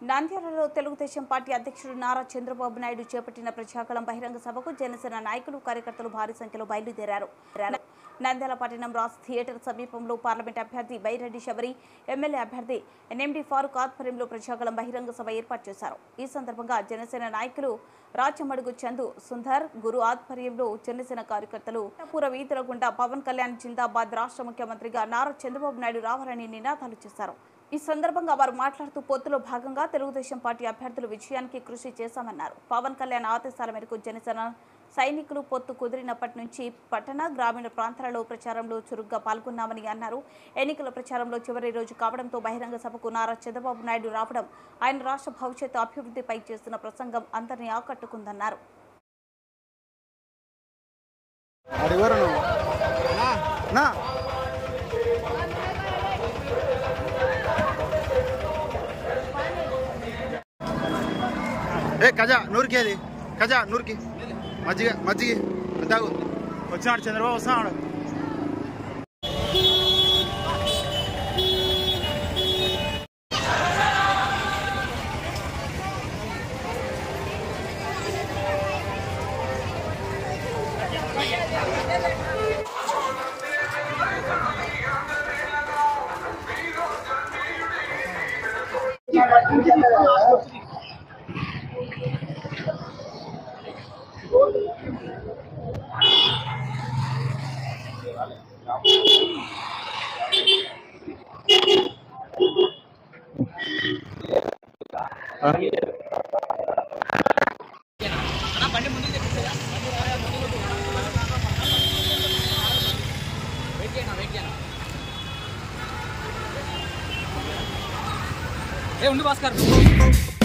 నంద్యాలలో తెలుగుదేశం పార్టీ అధ్యక్షుడు నారా చంద్రబాబు నాయుడు చేపట్టిన ప్రజాగళం బహిరంగ సభకు జనసేన నాయకులు కార్యకర్తలు భారీ సంఖ్యలో బయలుదేరారు. నంద్యాల పట్టణం రాజ్ థియేటర్ సమీపంలో పార్లమెంట్ అభ్యర్థి బైరెడ్డి శబరి, ఎమ్మెల్యే అభ్యర్థి ఎన్ఎండి ఫారూక్ ఆధ్వర్యంలో ప్రజాగళం బహిరంగ సభ ఏర్పాటు చేశారు. ఈ సందర్భంగా జనసేన నాయకులు రాచమడుగు చందు, సుందర్, గురు ఆధ్వర్యంలో జనసేన కార్యకర్తలు పూర వీధుల గుండా పవన్ కళ్యాణ్ జిందాబాద్, రాష్ట్ర ముఖ్యమంత్రిగా నారా చంద్రబాబు నాయుడు రావాలని నినాదాలు చేశారు. ఈ సందర్భంగా వారు మాట్లాడుతూ పొత్తులో భాగంగా తెలుగుదేశం పార్టీ అభ్యర్థుల విజయానికి కృషి చేశామన్నారు. పవన్ కళ్యాణ్ ఆదేశాల మేరకు జనసేన సైనికులు పొత్తు కుదిరినప్పటి నుంచి పట్టణ, గ్రామీణ ప్రాంతాలలో ప్రచారంలో చురుగ్గా పాల్గొన్నామని అన్నారు. ఎన్నికల ప్రచారంలో చివరి రోజు కావడంతో బహిరంగ సభకు నారా చంద్రబాబు నాయుడు రావడం, ఆయన రాష్ట్ర భవిష్యత్తు అభివృద్ధిపై చేస్తున్న ప్రసంగం అందరినీ ఆకట్టుకుందన్నారు. కజా నూరుకి అది కజా నూరుకి మజ్జిగ మజ్జిగ తాగు వచ్చినాడు చంద్రబాబు వస్తున్నాడు. ఉండు భాస్కర్.